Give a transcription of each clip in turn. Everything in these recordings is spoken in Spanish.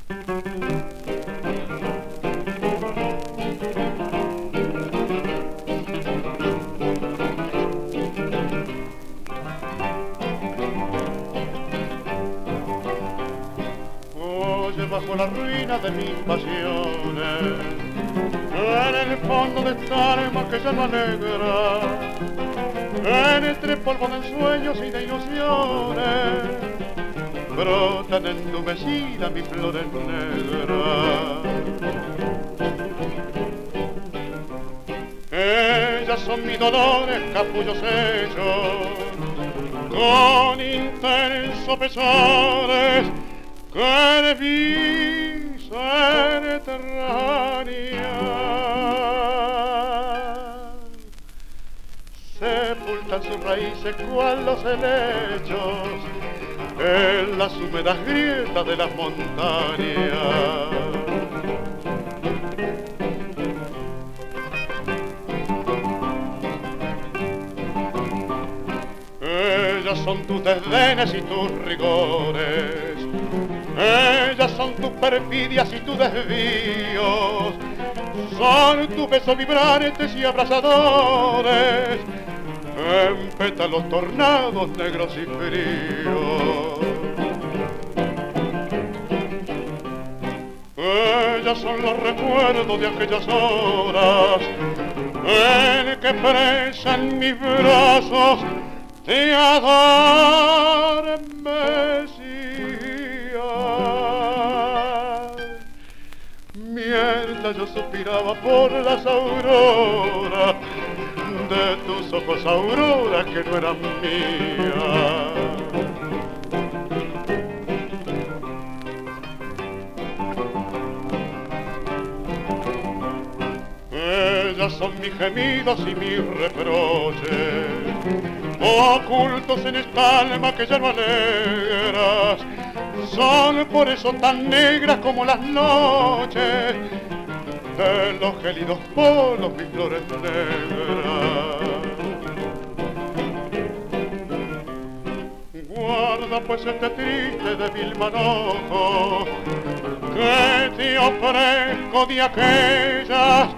Oye, bajo la ruina de mis pasiones, en el fondo de esta alma que llama negra, entre polvo de ensueños y de ilusiones, brotan entumecidas mis flores negras. Ellas son mis dolores, capullos hechos, con intenso pesares, que de vida eterránea sepultan sus raíces cual los helechos en las húmedas grietas de las montañas. Ellas son tus desdenes y tus rigores, ellas son tus perfidias y tus desvíos, son tus besos vibrantes y abrasadores, en pétalos tornados negros y fríos. Ellas son los recuerdos de aquellas horas en que presan mis brazos te adormecía. Mientras yo suspiraba por las auroras de tus ojos, aurora que no eran mías. Ellas son mis gemidos y mis reproches, ocultos en esta alma que ya no alegras, son por eso tan negras como las noches de los gélidos polos mis flores negras. Guarda pues este triste débil manojo que te ofrezco de aquellas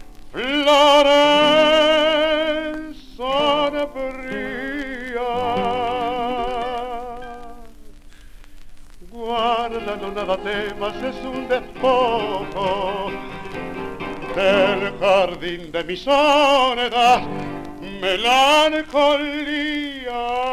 flores sombrías. Guarda, no nada temas, es un despojo del jardín de mi soledad, melancolía.